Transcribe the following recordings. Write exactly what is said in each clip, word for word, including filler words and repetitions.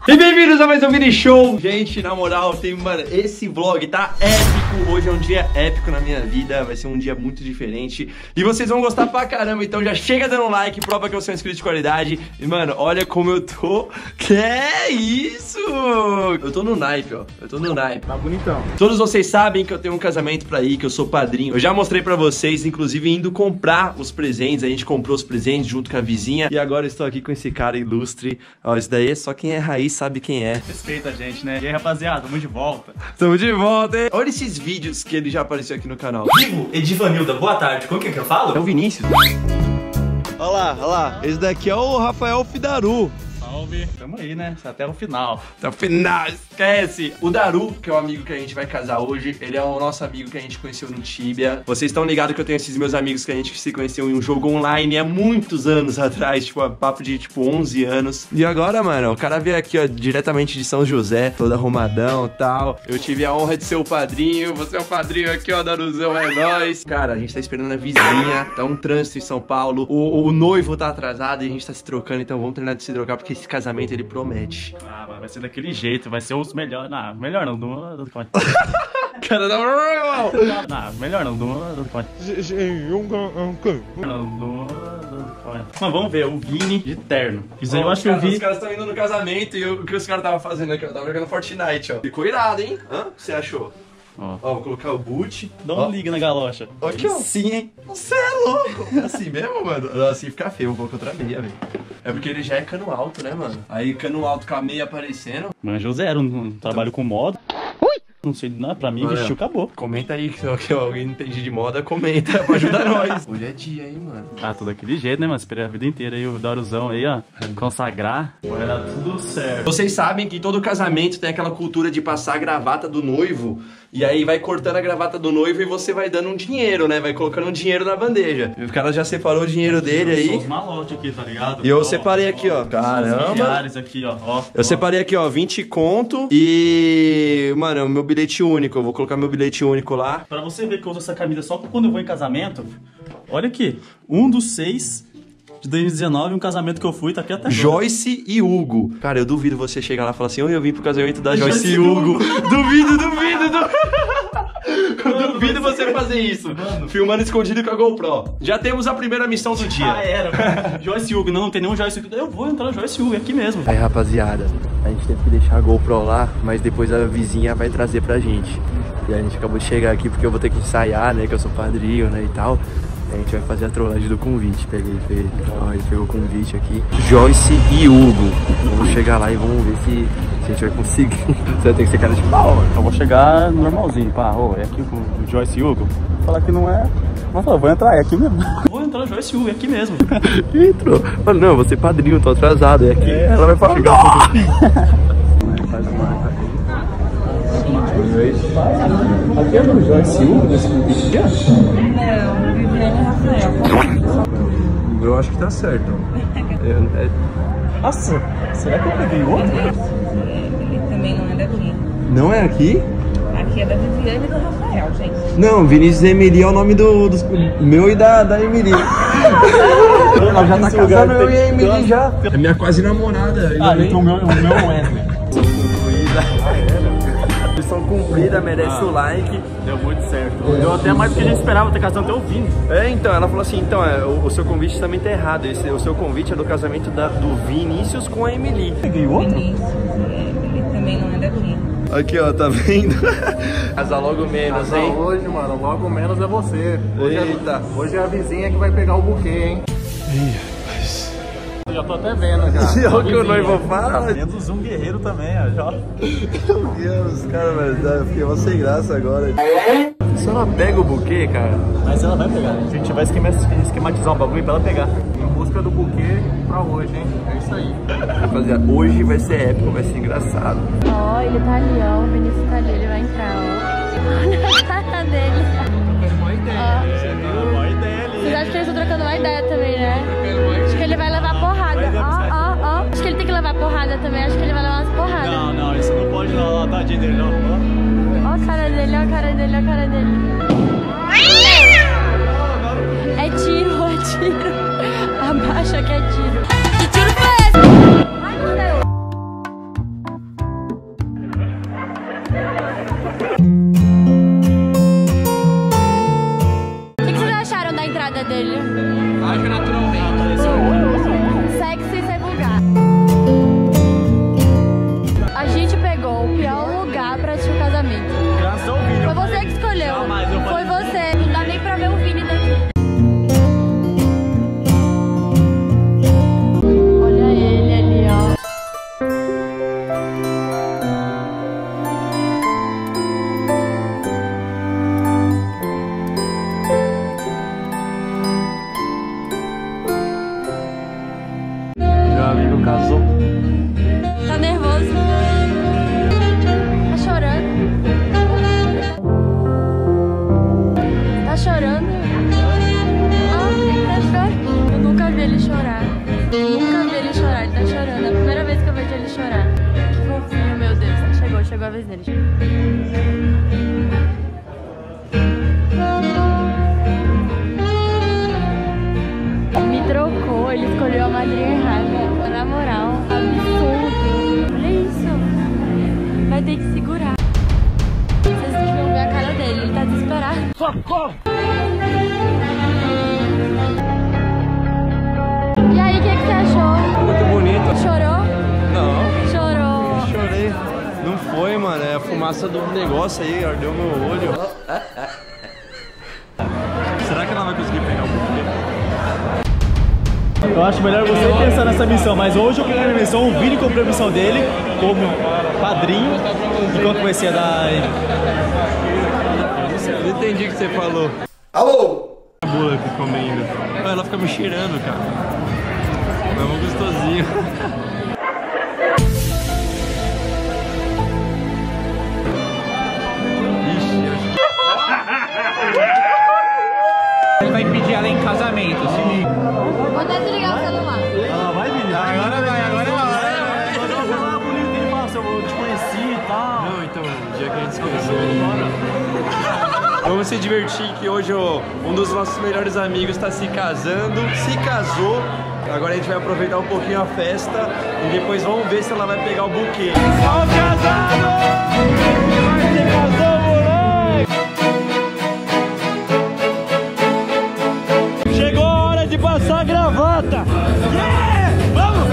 E bem-vindos a mais um Vini Show. Gente, na moral, tem, mano, esse vlog tá épico. Hoje é um dia épico na minha vida. Vai ser um dia muito diferente e vocês vão gostar pra caramba. Então já chega dando um like, prova que eu sou um inscrito de qualidade. E, mano, olha como eu tô. Que é isso? Eu tô no naipe, ó. Eu tô no naipe. Tá bonitão. Todos vocês sabem que eu tenho um casamento pra ir, que eu sou padrinho. Eu já mostrei pra vocês, inclusive, indo comprar os presentes. A gente comprou os presentes junto com a vizinha. E agora eu estou aqui com esse cara ilustre. Ó, isso daí é só quem é raiz sabe quem é. Respeita a gente, né? E aí, rapaziada, tamo de volta. Tamo de volta, hein? Olha esses vídeos que ele já apareceu aqui no canal. Vivo, Edivanilda, boa tarde. Como que é que eu falo? É o Vinícius. Olha lá, olha lá. Esse daqui é o Rafael Fidaru. Salve. Tamo aí, né? Até o final. Até o final, esquece. O Daru, que é o amigo que a gente vai casar hoje, ele é o nosso amigo que a gente conheceu no Tibia. Vocês estão ligados que eu tenho esses meus amigos que a gente se conheceu em um jogo online há muitos anos atrás, tipo, a papo de, tipo, onze anos. E agora, mano, o cara veio aqui, ó, diretamente de São José, todo arrumadão e tal. Eu tive a honra de ser o padrinho, você é o padrinho aqui, ó, Daruzão, é nóis. Cara, a gente tá esperando a vizinha, tá um trânsito em São Paulo, o, o noivo tá atrasado e a gente tá se trocando, então vamos terminar de se trocar, porque esse casamento, ele promete. Ah, vai ser daquele jeito, vai ser os melhores. Não, melhor não, do... do... Cara, não, não, não, melhor não, do... do... Mas vamos ver, o Vini de terno. Isso aí eu acho que eu vi. Os caras estão indo no casamento e o que os caras estavam fazendo aqui? Eu tava jogando Fortnite, ó. Ficou irado, hein? Hã? O que você achou? Ó, ó, vou colocar o boot. Dá uma liga na galocha. Aqui, ó. Sim, hein? Você é louco. Assim mesmo, mano? Assim fica feio, vou colocar outra meia, velho. É porque ele já é cano alto, né, mano? Aí cano alto com a meia aparecendo. Manjo zero, não trabalho com moda. Não sei nada, pra mim, vestiu, acabou. Comenta aí que, que alguém não entende de moda, comenta pra ajudar nós. Hoje é dia, hein, mano. Ah, tudo daquele jeito, né, mano? Esperei a vida inteira aí o Daruzão aí, ó. Consagrar. Vai dar tudo certo. Vocês sabem que todo casamento tem aquela cultura de passar a gravata do noivo. E aí vai cortando a gravata do noivo e você vai dando um dinheiro, né? Vai colocando um dinheiro na bandeja. E o cara já separou o dinheiro dele aí. Os malotes aqui, tá ligado? E eu separei aqui, ó. Caramba. Aqui, ó. Ó, eu ó. separei aqui, ó, vinte conto e... Mano, o meu bilhete único. Eu vou colocar meu bilhete único lá. Pra você ver que eu uso essa camisa só quando eu vou em casamento, olha aqui. Um dos seis de dois mil e dezenove, um casamento que eu fui, tá aqui até agora. Joyce e Hugo. Cara, eu duvido você chegar lá e falar assim, oi, eu vim pro casamento da Joyce, Joyce e Hugo. Duvido, duvido, duvido. Eu duvido você fazer isso. Mano. Filmando escondido com a GoPro. Já temos a primeira missão do dia. Ah, era. Joyce e Hugo. Não, não tem nenhum Joyce e Hugo. Eu vou entrar no Joyce e Hugo, é aqui mesmo. Aí, rapaziada, a gente teve que deixar a GoPro lá, mas depois a vizinha vai trazer pra gente. E a gente acabou de chegar aqui porque eu vou ter que ensaiar, né, que eu sou padrinho, né, e tal. A gente vai fazer a trollagem do convite. Peguei, peguei. Ó, ele pegou o convite aqui. Joyce e Hugo. Vamos chegar lá e vamos ver se, se a gente vai conseguir. Você vai ter que ser cara de pau, mano. Eu vou chegar normalzinho, pá. Ô, é aqui com o Joyce e Hugo. Vou falar que não é. Vou falar, vou entrar, é aqui mesmo. Vou entrar no Joyce e Hugo, é aqui mesmo. Entrou. Fala, não, você é padrinho, tô atrasado. É aqui. É, ela vai falar. Chegar faz a marca aí. Aqui é do Joyce e Hugo nesse convite aqui? Não, Viviane e Rafael. Eu acho que tá certo. É, é... Nossa, será que eu peguei outro? Ele também não é daqui. Não é aqui? Aqui é da Viviane e do Rafael, gente. Não, Vinícius e Emily é o nome do, dos, meu e da, da Emily. Ela já tá casando, eu e a Emily já. É minha quase namorada. Ah, então o meu, o meu é, né? Missão cumprida, merece ah, o like. Deu muito certo. Deu até mais do que a gente esperava, ter casado até o Vini. É, então, ela falou assim, então, é, o, o seu convite também tá errado. Esse, o seu convite é do casamento da, do Vinícius com a Emily. Peguei outro? Vinícius, ele também não é daqui. Aqui, ó, tá vendo? Casar logo menos, Casar hein? hoje, mano, logo menos é você. Hoje Eita. É, hoje é a vizinha que vai pegar o buquê, hein? Ih, rapaz. Eu já tô até vendo, já. E é o que o noivo fala? Menos um guerreiro também, ó. Já. Meu Deus, cara, mas eu fiquei uma sem graça agora. Se ela pega o buquê, cara... Mas ela vai pegar. A gente vai esquematizar um bagulho pra ela pegar. Em busca do buquê pra hoje, hein? É isso aí. Rapaziada, hoje vai ser épico, vai ser engraçado. Ó, oh, ele tá ali, ó. O Vinícius tá ali, ele vai entrar, ó. Olha a cara dele. Trocando uma ideia. Ó, uma ideia ali. Vocês acham que eles estão trocando uma ideia também, né? Acho que ele vai levar porrada. Ó, ó, ó. Acho que ele tem que levar porrada também. Acho que ele vai levar umas porradas. Não, não, isso não pode não. Ó, tadinho dele, não. Ó a cara dele, ó a cara dele, ó a cara dele. É tiro, é tiro. Abaixa que é tiro. Que tiro foi esse? Ai, meu Deus. casou. Tá nervoso? Tá chorando? Tá chorando? Ah, tá chorando. Eu nunca vi ele chorar. Nunca vi ele chorar, ele tá chorando. É a primeira vez que eu vejo ele chorar. Que fofinho, meu Deus. Chegou, chegou a vez dele. Me trocou, ele escolheu a madrinha errada. Na moral, absurdo. Olha isso. Vai ter que segurar. Vocês deviam ver a cara dele, ele tá desesperado. Socorro! E aí, o que, que você achou? Muito bonito. Chorou? Não. Chorou. Chorei. Não foi, mano. É a fumaça do negócio aí, ardeu meu olho. Será que ela vai conseguir pegar o buquê? Eu acho melhor você pensar nessa missão, mas hoje eu peguei a missão, o Vini comprou a missão dele como padrinho. E qual que vai ser a da... Não entendi o que você falou. Alô? A bula que comendo. Ela fica me cheirando, cara. É um gostosinho. Ele vai pedir ela em casamento, se liga. Vou até desligar o celular. Ela vai, Vini? Agora vai, agora vai. Eu vou falar bonito, ele fala, eu te conheci e tal. Não, então, o dia que a gente se conheceu. Vamos se divertir, que hoje ó, um dos nossos melhores amigos está se casando, se casou. Agora a gente vai aproveitar um pouquinho a festa e depois vamos ver se ela vai pegar o buquê. Ó, casado! Se casou, moleque! Chegou a hora de passar a gravata! Yeah! Vamos!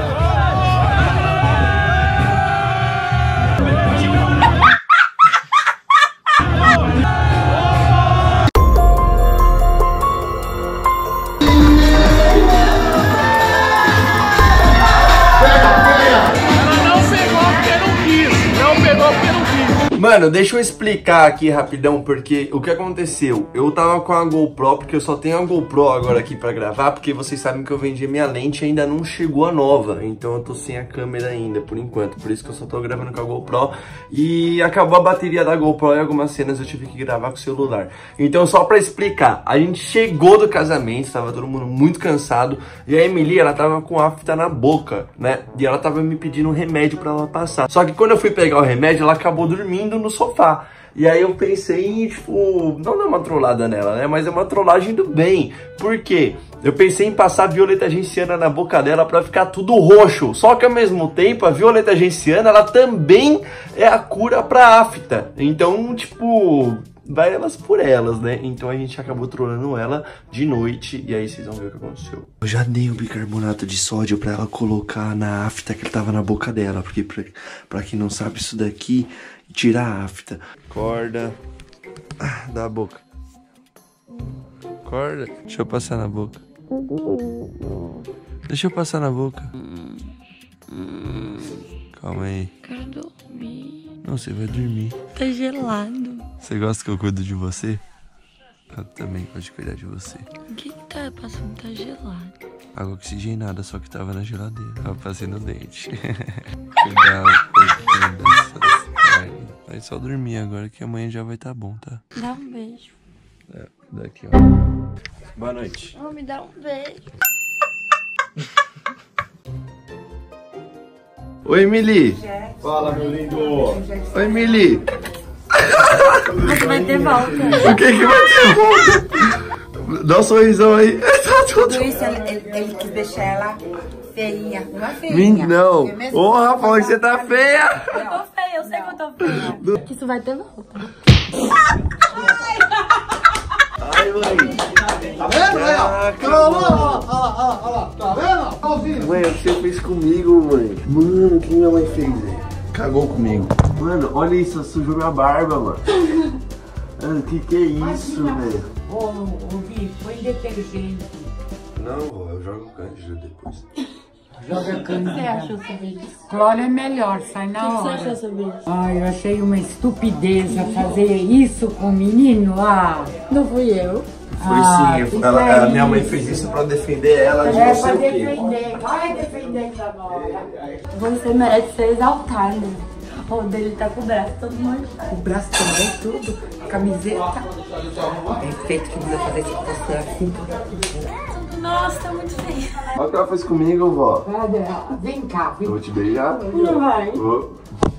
Mano, deixa eu explicar aqui rapidão, porque o que aconteceu? Eu tava com a GoPro, porque eu só tenho a GoPro agora aqui pra gravar, porque vocês sabem que eu vendi minha lente e ainda não chegou a nova, então eu tô sem a câmera ainda, por enquanto, por isso que eu só tô gravando com a GoPro, e acabou a bateria da GoPro e algumas cenas eu tive que gravar com o celular. Então só pra explicar, a gente chegou do casamento, tava todo mundo muito cansado, e a Emily, ela tava com afta na boca, né, e ela tava me pedindo um remédio pra ela passar, só que quando eu fui pegar o remédio, ela acabou dormindo no sofá. E aí eu pensei em, tipo, não dar uma trollada nela, né? Mas é uma trollagem do bem. Por quê? Eu pensei em passar a violeta genciana na boca dela pra ficar tudo roxo. Só que ao mesmo tempo, a violeta genciana, ela também é a cura pra afta. Então, tipo, vai elas por elas, né? Então a gente acabou trollando ela de noite. E aí vocês vão ver o que aconteceu. Eu já dei o bicarbonato de sódio pra ela colocar na afta que tava na boca dela. Porque pra, pra quem não sabe, isso daqui... Tirar a afta. Corda. Ah, da boca. Corda. Deixa eu passar na boca. Deixa eu passar na boca. Calma aí. Quero dormir. Não, você vai dormir. Tá gelado. Você gosta que eu cuido de você? Eu também gosto de cuidar de você. O que que tá passando? Tá gelado. Água oxigenada, só que tava na geladeira. Eu passei no dente. Cuidar um pouquinho dessas carnes. Vai só dormir agora que amanhã já vai tá bom, tá? Dá um beijo. É, daqui, ó. Boa noite. Oh, me dá um beijo. Oi, Emily. Fala, meu lindo. Oi, Emily. Mas vai ter volta. O que que vai ter volta? Dá um sorrisão aí. Tá tudo. Tudo isso ele, ele, ele quis deixar ela feinha, uma feinha. Min, não. Eu mesmo Ô, vou Rafa, falar você tá pra feia. Eu tô feia, eu sei que eu tô feia. Isso vai ter volta. Ai, mãe. Tá vendo? Olha lá. Olha lá, olha lá, olha lá. Tá vendo? Pauzinho. Mãe, o que você fez comigo, mãe? Mano, o que minha mãe fez, velho? Cagou comigo. Mano, olha isso, sujou minha barba, mano. Mano, que que é isso, velho? Ô, ô, Vi, põe detergente. Não, vó, eu jogo cândida depois. Joga O que você achou sobre isso? Cloro é melhor, sai O na que você hora. achou sobre isso? Ai, eu achei uma estupidez a fazer isso com o menino. Ah, Não fui eu. Foi sim, ela, a minha mãe fez isso pra defender ela de não sei o quê. defender, vai defender agora. Você merece ser exaltado. O dele tá com o braço todo manchado. O braço também, tudo. Camiseta. É feito que precisa fazer tipo você assim. Nossa, tá muito feio. Olha o que ela fez comigo, vó. Vem cá, vem Eu vou te beijar. Não vai. Vou.